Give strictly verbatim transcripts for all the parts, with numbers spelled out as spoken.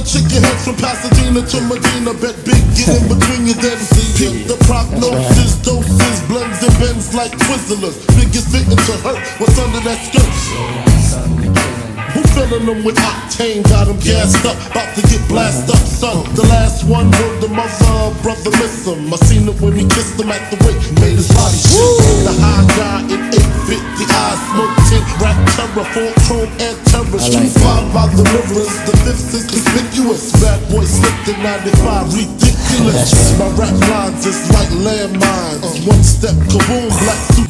chicken heads from Pasadena to Medina. Bet big, get in between you then see it. The prognosis, doses, blends and bends like Twizzlers. Biggest victim to hurt, what's under that skirt? Who filling them with octane? Got them gassed up, about to get blasted up, son. The last one word the mother, brother miss him. I seen it when he kissed him at the wake, made his body shit. The high guy in eight fifty, eyes smoke tint, rap terror, full chrome and terror. Street five by the rivers, the fifth is conspicuous. Bad boy slipped in ninety-five, ridiculous. My rap lines is like landmines. One step, kaboom, black suit.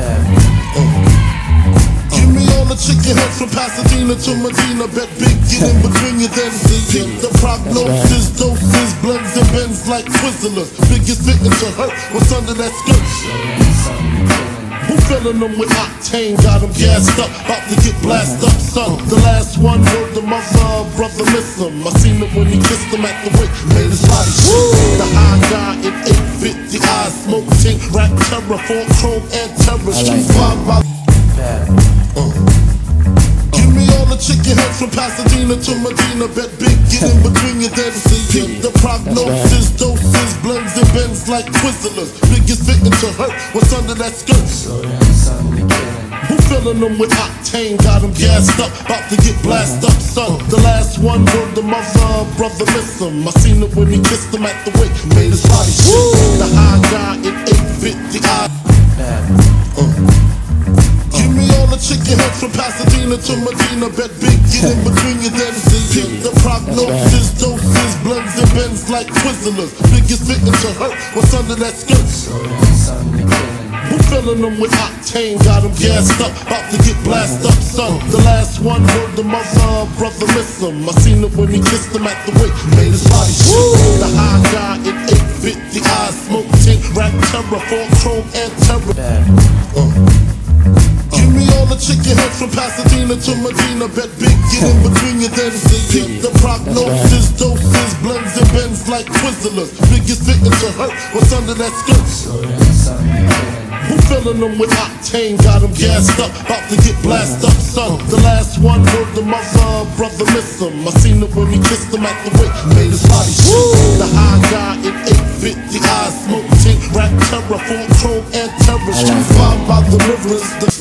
The chicken heads from Pasadena to Medina. Bet big, get in between you then see it. The prognosis, doses, blends and bends like Twizzlers. Biggest victim to hurt, what's under that skirt? Who filling them with octane? Got them gassed up, about to get blasted up, son. The last one word the mother, brother miss him. I seen it when he kissed him at the wake, made his body shit. The high guy in eight fifty, eyes smoke tint, rap terror, full chrome and terror. Street five by uh. Give me all the chicken heads from Pasadena to Medina. Bet big, get in between you then see it. The prognosis, doses, blends and bends like Twizzlers. Biggest victim to hurt, what's under that skirt? Who filling them with octane? Got them gassed up, about to get blasted up, son. The last one word the mother, brother miss him. I seen it when he kissed him at the wake, made his body shit. The high guy in eight fifty, eyes chicken heads from Pasadena to Medina. Bet big, get in between you then see it. The prognosis, doses, blends and bends like Twizzlers. Biggest victim to hurt, what's under that skirt? Who filling them with octane? Got them gassed up, about to get blasted up, son. The last one word the mother, brother miss him. I seen it when he kissed him at the wake, made his body shit. The high guy in eight fifty, eyes smoke tint, rap terror, full chrome and terror. Uh. Give me all the chicken heads from Pasadena to Medina. Bet big, get in between you then see it. The prognosis, doses, blends and bends like Twizzlers. Biggest victim to hurt, what's under that skirt? Who filling them with octane? Got them gassed up, about to get blasted up, son. The last one word the mother, brother miss him. I seen it when he kissed him at the wake, made his body shit. The high guy in eight fifty, eyes smoke tint, rap terror, full chrome and terror. Street five by the rivers. The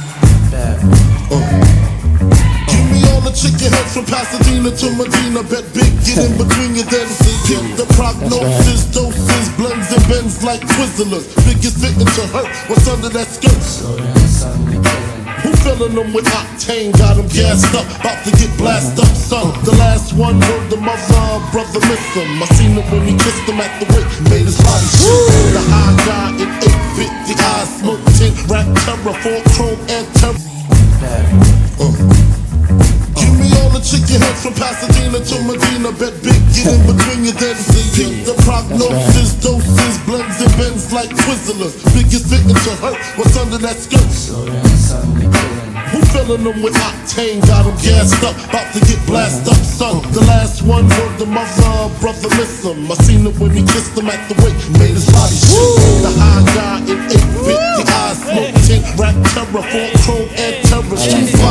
Uh. Give me all the chicken heads from Pasadena to Medina. Bet big, get in between you then see it. The prognosis, doses, blends and bends like Twizzlers. Biggest victim to hurt, what's under that skirt? Who filling them with octane? Got them gassed up, about to get blasted up, son. The last one word the mother, brother miss him. I seen it when he kissed him at the wake, made his body shit. The high guy in eight fifty, eyes smoke tint, rap terror, full chrome and terror. Uh. Give me all the chicken heads from Pasadena to Medina. Bet big, get in between you then see it. The prognosis, doses, blends and bends like Twizzlers. Biggest victim to hurt, what's under that skirt? Who filling them with octane? Got them gassed up, about to get blasted up, son. The last one word the mother, brother miss him. I seen it when he kissed him at the wake, made his body shit. The high guy in eight fifty, eyes smoke tint, rap terror, full chrome and terror. Street five.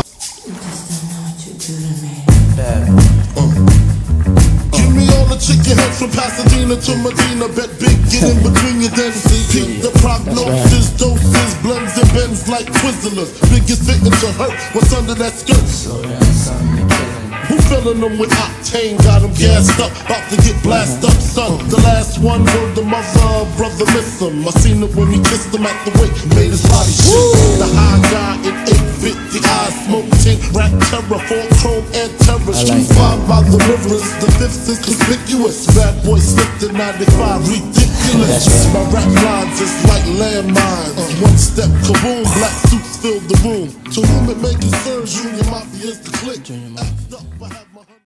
Uh. Give me all the chicken heads from Pasadena to Medina. Bet big, get in between you then see it. The prognosis, doses, blends and bends like Twizzlers. Biggest victim to hurt, what's under that skirt? Who filling them with octane? Got them gassed up, about to get blasted up, son. The last one word the mother, brother miss him. I seen it when he kissed him at the wake, made his body shit. The high guy in eight fifty, eyes smoke tint, rap terror, full chrome and terror. Street five by the rivers, the fifth is conspicuous. Bad boy slipped in ninety-five, ridiculous. My rap lines is like landmines. One step, kaboom, black suits fill the room. To whom it may concern, Junior Mafia is the click.